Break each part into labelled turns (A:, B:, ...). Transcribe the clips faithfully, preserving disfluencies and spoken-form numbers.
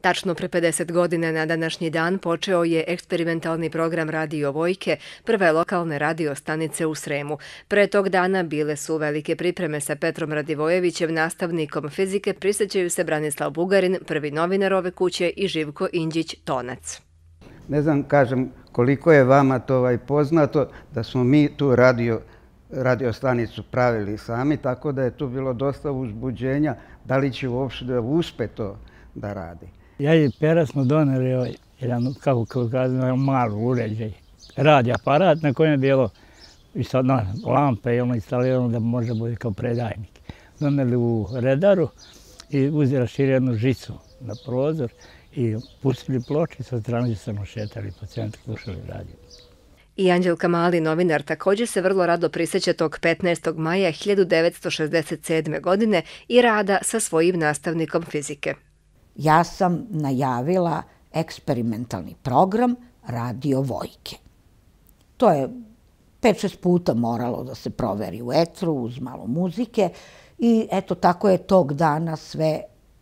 A: Tačno pre pedeset godina na današnji dan počeo je eksperimentalni program Radio Vojke, prve lokalne radio stanice u Sremu. Pre tog dana bile su velike pripreme sa Petrom Radivojevićem, nastavnikom fizike, prisjećaju se Branislav Bugarin, prvi novinar ove kuće, i Živko Inđić, tonac.
B: Ne znam, kažem, koliko je vama to ovaj poznato da smo mi tu radio, radio stanicu pravili sami, tako da je tu bilo dosta uzbuđenja da li će uopšte da uspe to da radi.
C: Ja i Pera smo doneli ovaj, jedan, kako kažem, malu uređaj, radi aparat na kojem je bilo i sad na lampe i ono instalirano da može biti kao predajnik. Doneli u redaru i uzeli raširili jednu žicu na prozor i pustili ploče i sa strane se šetali po centru, slušali radio.
A: I Anđelka Mali, novinar, također se vrlo rado prisjeća tog petnaestog maja hiljadu devetsto šezdeset sedme. godine i rada sa svojim nastavnikom fizike.
D: Ja sam najavila eksperimentalni program Radio Vojke. To je pet šest puta moralo da se proveri u etru uz malo muzike i eto tako je tog dana sve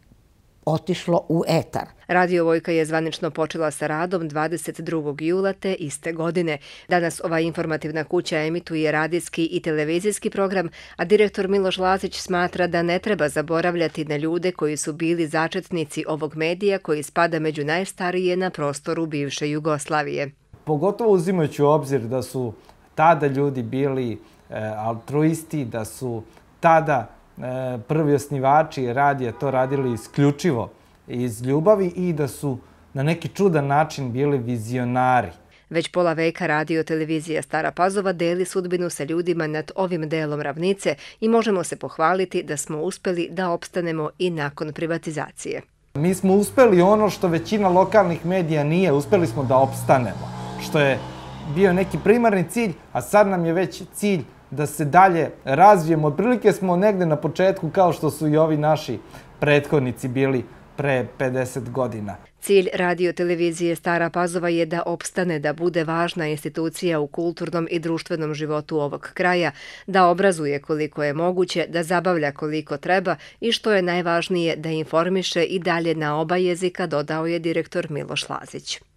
D: otišlo u etar.
A: Radio Vojka je zvanično počela sa radom dvadeset drugog jula te iste godine. Danas ova informativna kuća emituje radijski i televizijski program, a direktor Miloš Lazić smatra da ne treba zaboravljati na ljude koji su bili začetnici ovog medija koji spada među najstarije na prostoru bivše Jugoslavije.
E: Pogotovo uzimajući u obzir da su tada ljudi bili altruisti, da su tada prvi osnivači radija to radili isključivo iz ljubavi i da su na neki čudan način bili vizionari.
A: Već pola veka radio televizija Stara Pazova deli sudbinu sa ljudima nad ovim delom ravnice i možemo se pohvaliti da smo uspeli da opstanemo i nakon privatizacije.
E: Mi smo uspeli ono što većina lokalnih medija nije, uspeli smo da opstanemo, što je bio neki primarni cilj, a sad nam je već cilj da se dalje razvijemo. Otprilike smo negde na početku kao što su i ovi naši prethodnici bili pre pedeset godina.
A: Cilj radio televizije Stara Pazova je da opstane, da bude važna institucija u kulturnom i društvenom životu ovog kraja, da obrazuje koliko je moguće, da zabavlja koliko treba i što je najvažnije da informiše i dalje na oba jezika, dodao je direktor Miloš Lazić.